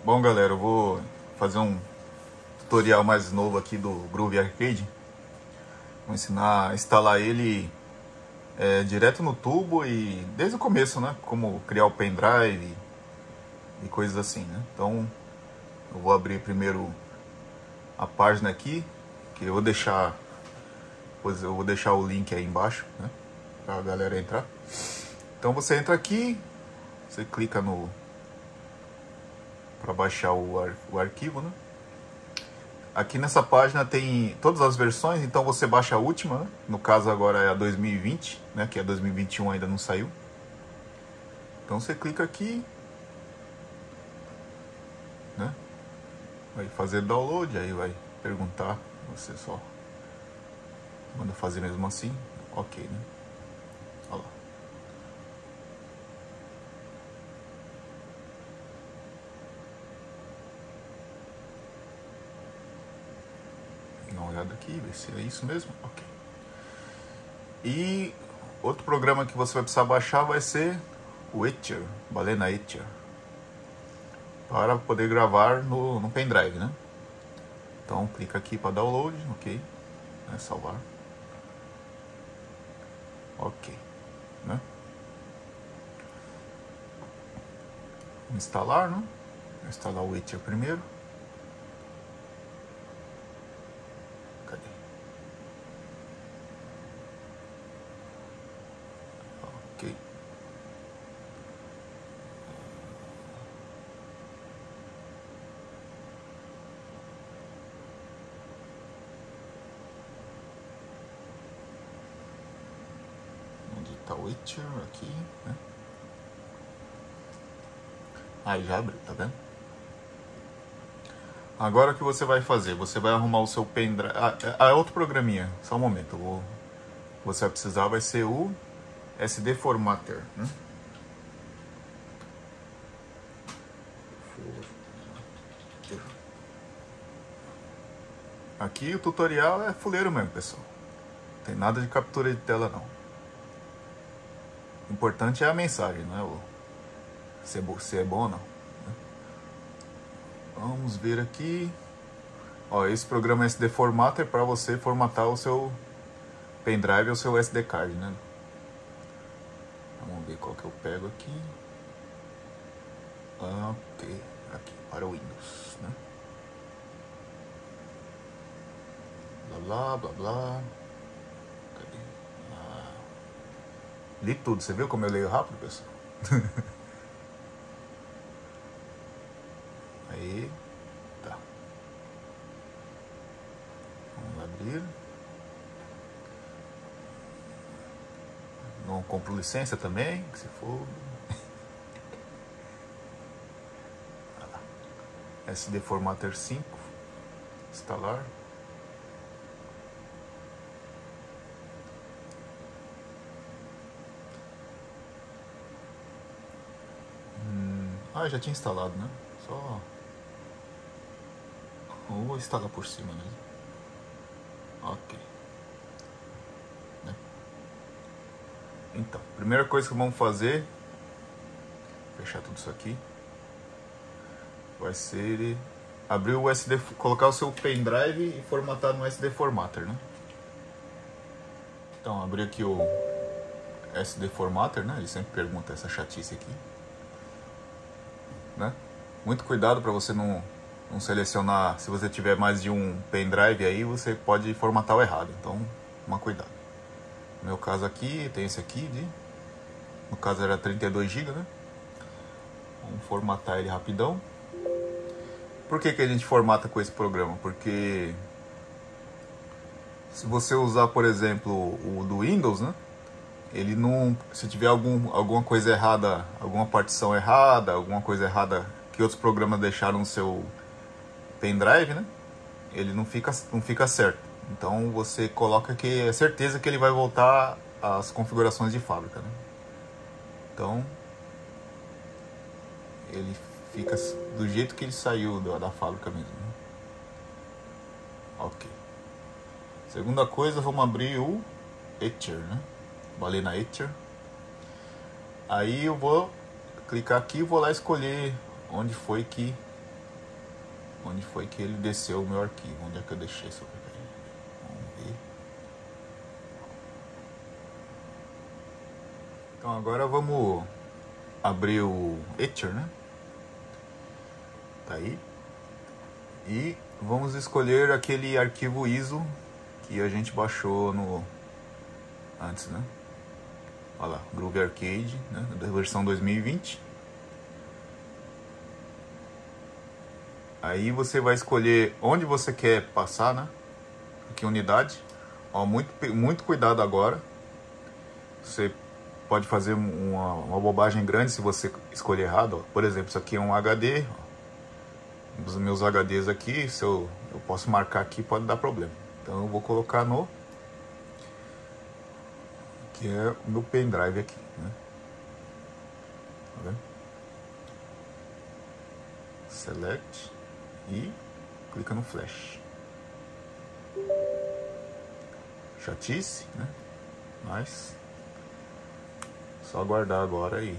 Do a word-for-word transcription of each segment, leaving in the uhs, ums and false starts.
Bom, galera, eu vou fazer um tutorial mais novo aqui do Groove Arcade. Vou ensinar a instalar ele é, direto no tubo e desde o começo, né? Como criar o pendrive e, e coisas assim, né? Então, eu vou abrir primeiro a página aqui, que eu vou deixar, pois eu vou deixar o link aí embaixo, né? Pra galera entrar. Então você entra aqui, você clica no para baixar o, ar, o arquivo, né? Aqui nessa página tem todas as versões, então você baixa a última, né? No caso agora é a dois mil e vinte, né? Que a dois mil e vinte e um ainda não saiu. Então você clica aqui, né? Vai fazer download, aí vai perguntar, você só manda fazer mesmo assim, ok, né? Olha lá. Dá uma olhada aqui, ver se é isso mesmo, ok. E outro programa que você vai precisar baixar vai ser o Etcher, Balena Etcher, para poder gravar no, no pendrive, né? Então clica aqui para download, ok, né? Salvar, ok, né? Instalar, né? Instalar o Etcher primeiro. Cadê? Ok. Onde está o Etcher? Aqui, né? Aí já abriu, tá vendo? Agora o que você vai fazer? Você vai arrumar o seu pendrive. Ah, é outro programinha, só um momento. O que você vai precisar vai ser o S D Formatter, né? Aqui o tutorial é fuleiro mesmo, pessoal. Não tem nada de captura de tela não. O importante é a mensagem, não é o se é, bo... se é bom ou não. Vamos ver aqui. Ó, esse programa S D Formatter é para você formatar o seu pendrive ou o seu S D card, né? Vamos ver qual que eu pego aqui. Ok, aqui para o Windows, né? Blá blá blá blá. Cadê? Ah. Li tudo, você viu como eu leio rápido, pessoal? Aí, tá. Vamos abrir. Não compro licença também, que se for. S D Formatter cinco. Instalar. Hum, ah, já tinha instalado, né? Só. Vou instalar por cima mesmo. Ok. Né? Então, primeira coisa que vamos fazer, fechar tudo isso aqui, vai ser abrir o S D, colocar o seu pendrive e formatar no S D Formatter, né? Então, abrir aqui o S D Formatter, né? Ele sempre pergunta essa chatice aqui, né? Muito cuidado para você não, não selecionar. Se você tiver mais de um pendrive aí, você pode formatar o errado. Então, toma cuidado. No meu caso aqui, tem esse aqui, de, no caso era trinta e dois gigas, né? Vamos formatar ele rapidão. Por que que a gente formata com esse programa? Porque se você usar, por exemplo, o do Windows, né? Ele não, se tiver algum, alguma coisa errada, alguma partição errada, alguma coisa errada que outros programas deixaram no seu pendrive, né? Ele não fica, não fica certo. Então você coloca que é certeza que ele vai voltar às configurações de fábrica, né? Então ele fica do jeito que ele saiu da, da fábrica mesmo, né? Ok. Segunda coisa, vamos abrir o Etcher, né? Balena Etcher. Aí eu vou clicar aqui e vou lá escolher onde foi que onde foi que ele desceu o meu arquivo. Onde é que eu deixei isso aqui? Vamos ver. Então agora vamos abrir o Etcher, né? Tá aí. E vamos escolher aquele arquivo I S O que a gente baixou no antes, né? Olha lá, Groovy Arcade, né? Da versão dois mil e vinte. Aí você vai escolher onde você quer passar, né? Aqui unidade. Ó, muito, muito cuidado agora. Você pode fazer uma, uma bobagem grande se você escolher errado. Ó. Por exemplo, isso aqui é um H D. Ó. Os meus H Ds aqui, se eu, eu posso marcar aqui, pode dar problema. Então eu vou colocar no... que é o meu pendrive aqui, né? Tá vendo? Select e clica no flash. Chatice, né? Mas só aguardar agora e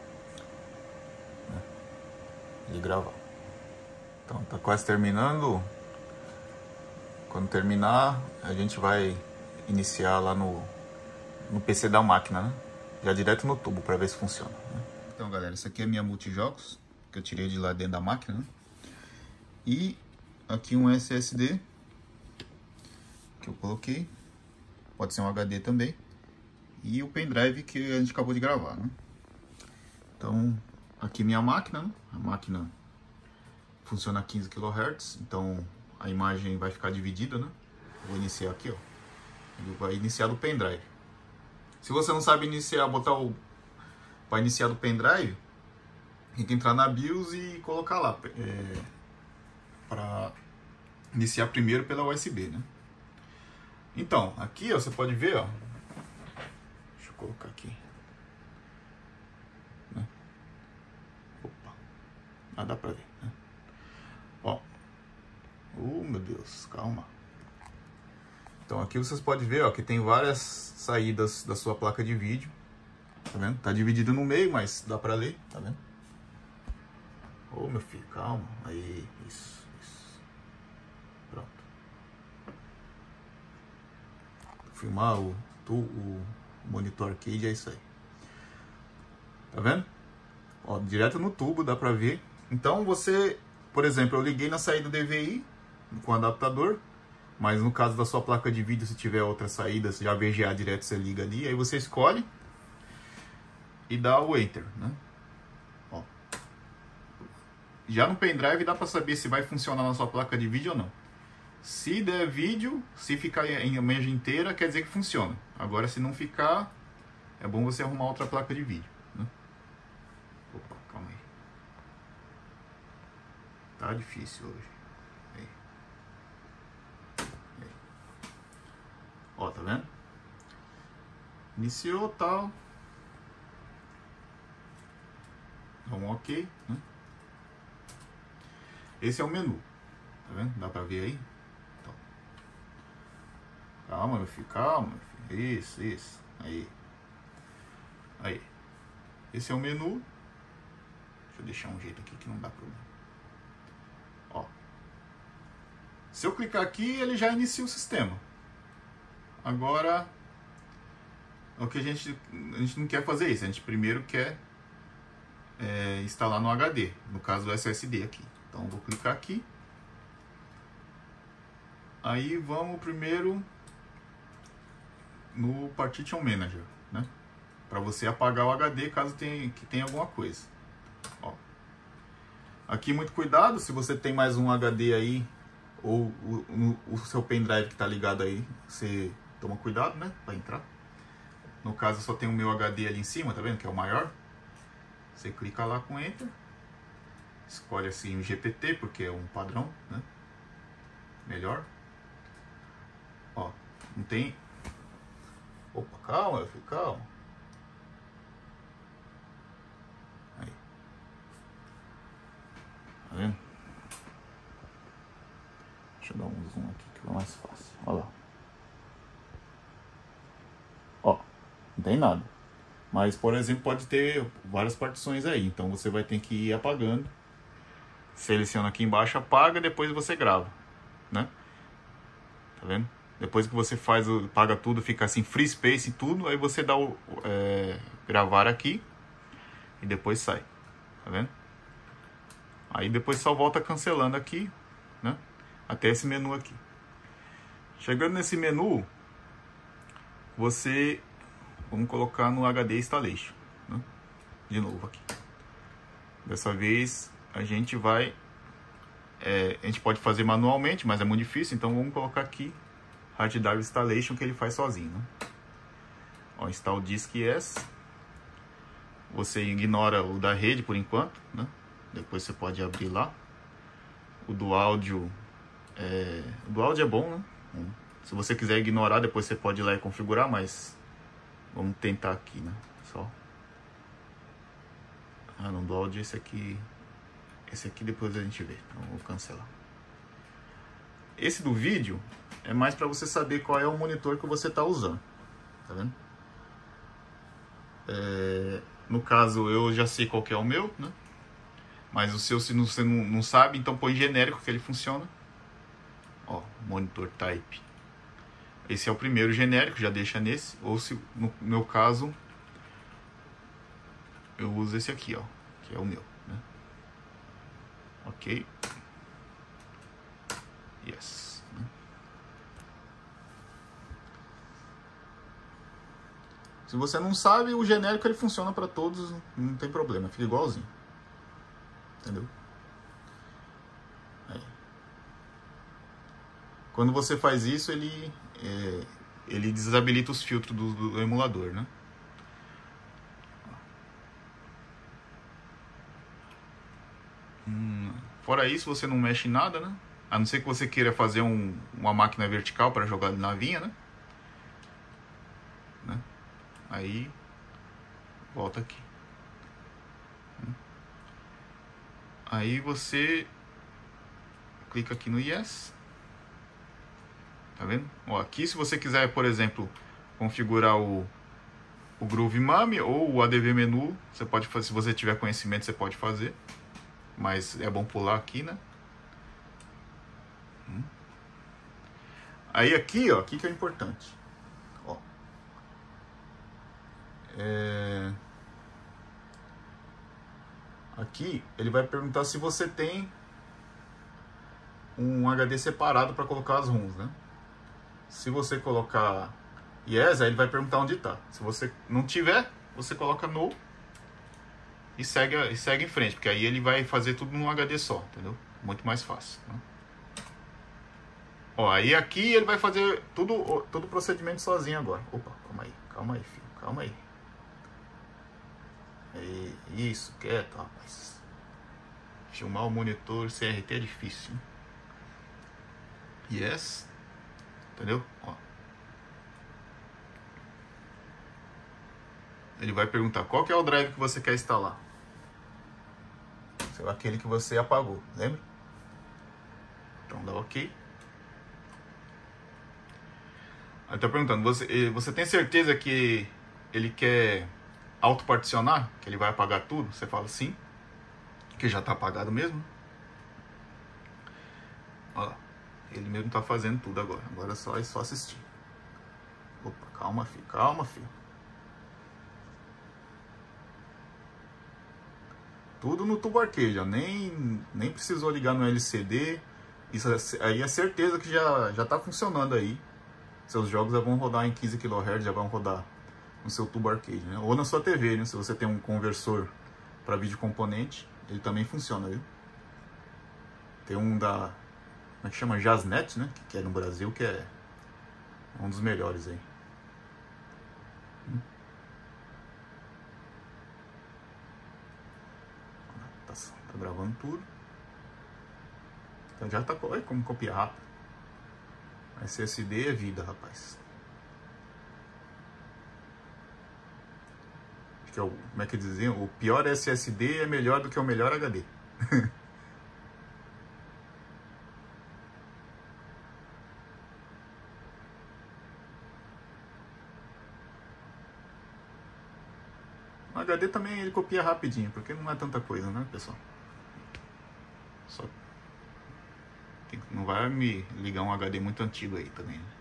né? E gravar. Então tá quase terminando. Quando terminar, a gente vai iniciar lá no, no P C da máquina, né? Já direto no tubo para ver se funciona, né? Então galera, essa aqui é a minha multijogos que eu tirei de lá dentro da máquina, né? E aqui um S S D que eu coloquei, pode ser um H D também, e o pendrive que a gente acabou de gravar, né? Então aqui minha máquina, né? A máquina funciona a quinze quilohertz, então a imagem vai ficar dividida, né? Vou iniciar aqui, ó. Ele vai iniciar do pendrive. Se você não sabe iniciar, botar o para iniciar do pendrive, tem que entrar na BIOS e colocar lá é, para iniciar primeiro pela U S B, né? Então, aqui ó, você pode ver, ó. Deixa eu colocar aqui. Né? Opa, ah, dá pra ver, né? Ó. Oh, meu Deus, calma. Então aqui vocês podem ver, ó, que tem várias saídas da sua placa de vídeo. Tá vendo? Tá dividido no meio, mas dá pra ler, tá vendo? Ô, meu filho, calma. Aí, isso, isso. Pronto. Filmar o, o, o monitor arcade, é isso aí. Tá vendo? Ó, direto no tubo, dá pra ver. Então você, por exemplo, eu liguei na saída D V I com o adaptador, mas no caso da sua placa de vídeo, se tiver outra saída, se já V G A direto, você liga ali, aí você escolhe e dá o Enter, né? Ó. Já no pendrive dá pra saber se vai funcionar na sua placa de vídeo ou não. Se der vídeo, se ficar em imagem inteira, quer dizer que funciona. Agora, se não ficar, é bom você arrumar outra placa de vídeo, né? Opa, calma aí. Tá difícil hoje. Aí. Aí. Ó, tá vendo? Iniciou, tal. Dá um OK, né? Esse é o menu. Tá vendo? Dá pra ver aí? Então. Calma, meu filho, calma, meu filho. Isso, isso. Aí. Aí. Esse é o menu. Deixa eu deixar um jeito aqui que não dá problema. Ó. Se eu clicar aqui, ele já inicia o sistema. Agora, o que a gente, a gente não quer fazer isso. A gente primeiro quer é, instalar no H D. No caso do S S D aqui. Então, vou clicar aqui. Aí, vamos primeiro no Partition Manager, né? Para você apagar o H D caso tenha, que tenha alguma coisa. Ó. Aqui, muito cuidado. Se você tem mais um H D aí, ou o, o, o seu pendrive que está ligado aí, você toma cuidado, né? Para entrar. No caso, só tem o meu H D ali em cima, tá vendo? Que é o maior. Você clica lá com Enter. Escolhe assim o G P T, porque é um padrão, né? Melhor. Ó, não tem... Opa, calma, meu filho, calma. Aí. Tá vendo? Deixa eu dar um zoom aqui que é mais fácil. Olha lá. Ó, não tem nada. Mas, por exemplo, pode ter várias partições aí. Então você vai ter que ir apagando. seleciona aqui embaixo, apaga, depois você grava, né? Tá vendo? Depois que você faz, o, paga tudo, fica assim, free space e tudo, aí você dá o é, gravar aqui e depois sai, tá vendo? Aí depois só volta cancelando aqui, né? Até esse menu aqui. Chegando nesse menu, você, vamos colocar no H D Installation, né? De novo aqui. Dessa vez a gente vai, é, a gente pode fazer manualmente, mas é muito difícil, então vamos colocar aqui Hard Drive Installation, que ele faz sozinho, né? Ó, Install Disk Yes. Você ignora o da rede por enquanto, né? Depois você pode abrir lá. O do áudio, é... o do áudio é bom, né? Se você quiser ignorar, depois você pode ir lá e configurar, mas vamos tentar aqui, né? Só. Ah, não, do áudio esse aqui, esse aqui depois a gente vê. Então vou cancelar. Esse do vídeo é mais para você saber qual é o monitor que você está usando, tá vendo? É... No caso, eu já sei qual que é o meu, né? Mas o seu, se você não, não sabe, então põe genérico que ele funciona. Ó, monitor type. Esse é o primeiro genérico, já deixa nesse. Ou se, no meu caso, eu uso esse aqui, ó, que é o meu, né? Ok. Yes. Se você não sabe, o genérico ele funciona para todos, não tem problema, fica igualzinho. Entendeu? Aí. Quando você faz isso, ele, é, ele desabilita os filtros do, do emulador, né? Hum, fora isso, você não mexe em nada, né? A não ser que você queira fazer um, uma máquina vertical para jogar na vinha, né? né? Aí, volta aqui. Aí você clica aqui no Yes. Tá vendo? Ó, aqui se você quiser, por exemplo, configurar o, o Groove Mami ou o A D V Menu, você pode fazer, se você tiver conhecimento, você pode fazer. Mas é bom pular aqui, né? Hum. Aí aqui, ó, aqui que é importante. Ó. É... Aqui ele vai perguntar se você tem um H D separado para colocar as ROMs, né? Se você colocar Yes, aí ele vai perguntar onde está. Se você não tiver, você coloca No e segue, e segue em frente, porque aí ele vai fazer tudo num H D só, entendeu? Muito mais fácil, né? Ó, aí aqui ele vai fazer tudo, todo o procedimento sozinho agora. Opa, calma aí, calma aí, filho, calma aí. É isso, quieto, rapaz. Filmar o monitor C R T é difícil, hein? Yes. Entendeu? Ó. Ele vai perguntar qual que é o drive que você quer instalar. Sei lá, aquele que você apagou, lembra? Então dá OK. Aí tá perguntando, você, você tem certeza que ele quer autoparticionar? Que ele vai apagar tudo? Você fala sim, que já tá apagado mesmo. Ó, ele mesmo tá fazendo tudo agora. Agora é só, é só assistir. Opa, calma, filho, calma, filho. Tudo no tubo arcade, ó. Nem, nem precisou ligar no L C D. Isso aí é certeza que já, já tá funcionando aí. Seus jogos já vão rodar em quinze quilohertz, já vão rodar no seu tubo arcade, né? Ou na sua T V, né? Se você tem um conversor para vídeo componente, ele também funciona, viu? Tem um da, como é que chama? Jazznet, né? Que é no Brasil, que é um dos melhores aí. Hum. Tá, tá gravando tudo. Então já tá. Olha como copia rápido. S S D é vida, rapaz. Acho que é o, como é que diziam? O pior S S D é melhor do que o melhor H D. O H D também ele copia rapidinho, porque não é tanta coisa, né, pessoal? Só Tem, não vai me ligar um H D muito antigo aí também, né?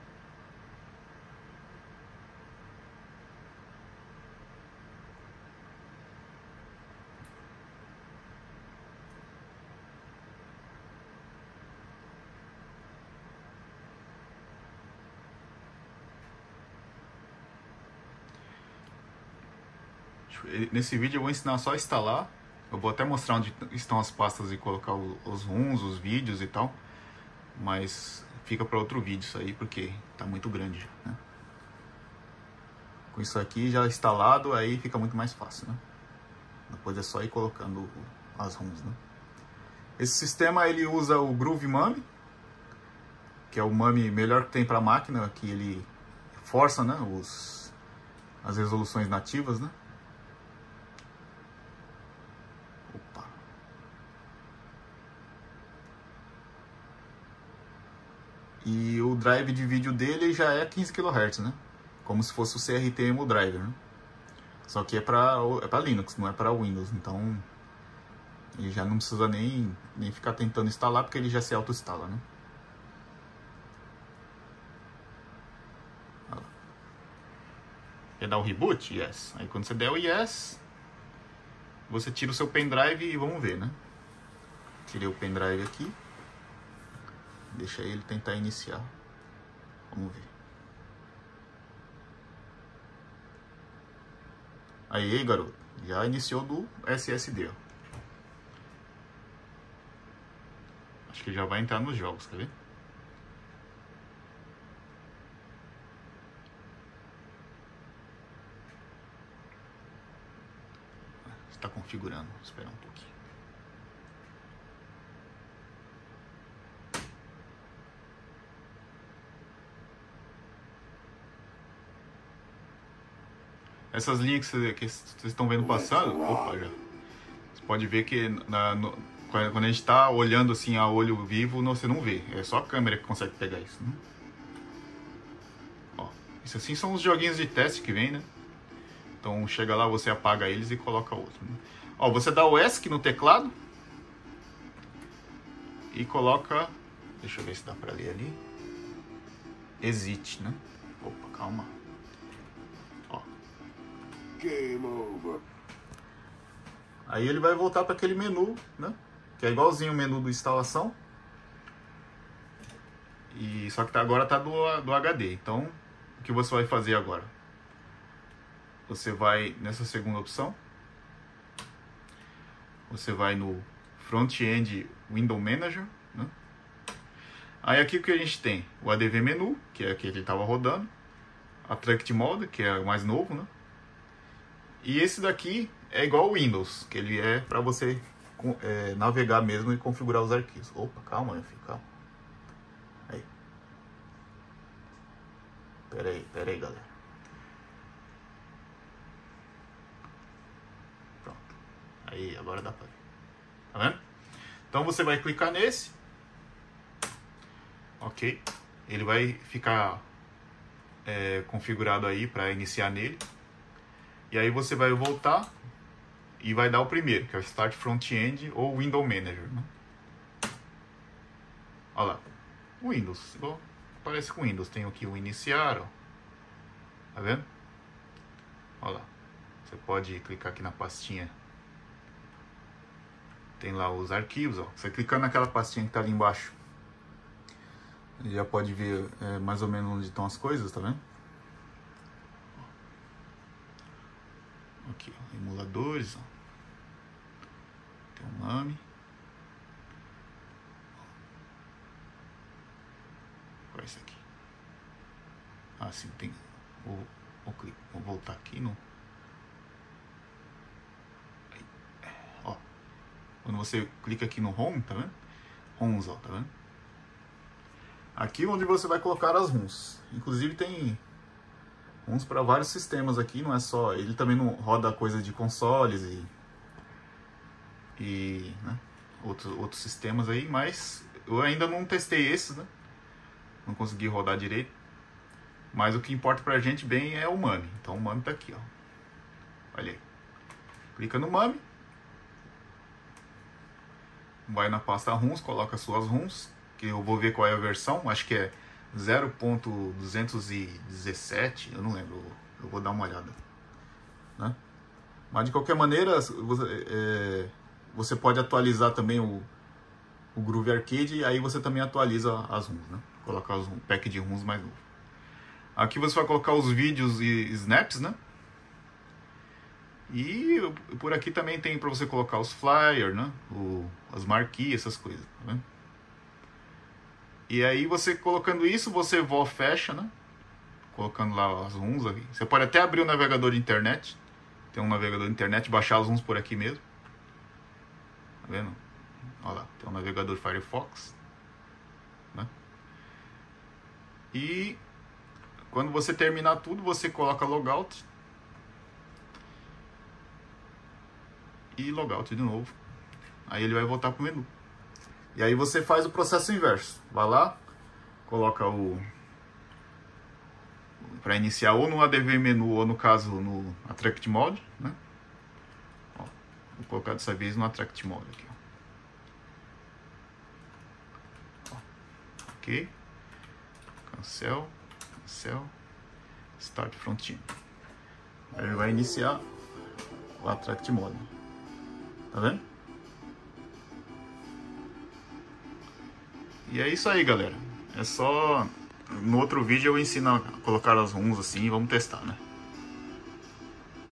Nesse vídeo eu vou ensinar só a instalar. Eu vou até mostrar onde estão as pastas e colocar os ROMs, os vídeos e tal. Mas fica para outro vídeo isso aí, porque tá muito grande, né? Com isso aqui já instalado, aí fica muito mais fácil, né? Depois é só ir colocando as ROMs, né? Esse sistema ele usa o Groove Mummy, que é o Mummy melhor que tem para a máquina, que ele força, né, os, as resoluções nativas, né? Opa. E o drive de vídeo dele já é quinze quilohertz, né? Como se fosse o C R T Emu Driver, né? Só que é para é para Linux, não é para Windows, então ele já não precisa nem, nem ficar tentando instalar, porque ele já se auto-instala, né? Quer dar o reboot? Yes. Aí quando você der o yes, você tira o seu pendrive e vamos ver, né? Tirei o pendrive aqui. Deixa ele tentar iniciar. Vamos ver. Aí, garoto. Já iniciou do S S D, ó. Acho que já vai entrar nos jogos, quer ver? Está configurando. Vou esperar um pouquinho. Essas linhas que vocês estão vendo passando, opa, já. Você pode ver que na, no, quando a gente está olhando assim a olho vivo, você não vê. É só a câmera que consegue pegar isso, né? Ó, isso assim são os joguinhos de teste que vem, né? Então chega lá, você apaga eles e coloca outro, né? Ó, você dá o ESC no teclado e coloca, deixa eu ver se dá pra ler ali, exit, né? Opa, calma. Ó. Game over. Aí ele vai voltar para aquele menu, né? Que é igualzinho o menu do instalação. E só que tá, agora tá do, do H D. Então, o que você vai fazer agora? Você vai nessa segunda opção. Você vai no Front-End Window Manager, né? Aí aqui o que a gente tem? O A D V Menu, que é aquele que ele estava rodando. A Tracked Mode, que é o mais novo, né? E esse daqui é igual ao Windows, que ele é para você é, navegar mesmo e configurar os arquivos. Opa, calma, meu filho, calma. Aí. Pera aí, pera aí, galera. Pronto. Aí, agora dá pra ver. Tá vendo? Então você vai clicar nesse. Ok. Ele vai ficar é, configurado aí para iniciar nele. E aí você vai voltar e vai dar o primeiro, que é o Start Front-End ou Window Manager, né? Olha lá. Windows. Igual parece com Windows. Tem aqui o iniciar, ó. Tá vendo? Olha lá. Você pode clicar aqui na pastinha. Tem lá os arquivos, ó. Você clicando naquela pastinha que tá ali embaixo, já pode ver é, mais ou menos onde estão as coisas, tá vendo? Aqui, ó, emuladores, ó. Tem um Mummy. Qual é esse aqui? Ah, sim, tem. Vou, vou, vou voltar aqui no. Aí. Ó. Quando você clica aqui no Home, tá vendo? ROMs, ó, tá vendo? Aqui onde você vai colocar as ROMs. Inclusive tem ROMs para vários sistemas aqui, não é só. Ele também não roda coisa de consoles e. E. Né, outros, outros sistemas aí, mas eu ainda não testei esses, né? Não consegui rodar direito. Mas o que importa pra gente bem é o Mummy. Então o Mummy tá aqui, ó. Olha aí. Clica no Mummy. Vai na pasta ROMs, coloca suas ROMs. que eu vou ver qual é a versão, acho que é zero ponto duzentos e dezessete, eu não lembro, eu vou dar uma olhada, né? Mas de qualquer maneira, você, é, você pode atualizar também o, o Groove Arcade, e aí você também atualiza as ROMs, né? Colocar o pack de ROMs mais novo. Aqui você vai colocar os vídeos e snaps, né? E por aqui também tem para você colocar os flyers, né? O, as marquias, essas coisas, tá vendo? E aí você colocando isso, você vó fecha, né? Colocando lá as ROMs aqui. Você pode até abrir o navegador de internet. Tem um navegador de internet, baixar as ROMs por aqui mesmo. Tá vendo? Olha lá, tem um navegador Firefox, né? E quando você terminar tudo, você coloca logout. E logout de novo. Aí ele vai voltar pro menu. E aí você faz o processo inverso. Vai lá, coloca o... para iniciar ou no A D V menu ou no caso no Attract Mode, né? Ó, vou colocar dessa vez no Attract Mode aqui. Ó. Ok. Cancel. Cancel. Start Frontend. Aí ele vai iniciar o Attract Mode. Tá vendo? E é isso aí, galera. É só... No outro vídeo eu ensino a colocar as ROMs assim e vamos testar, né?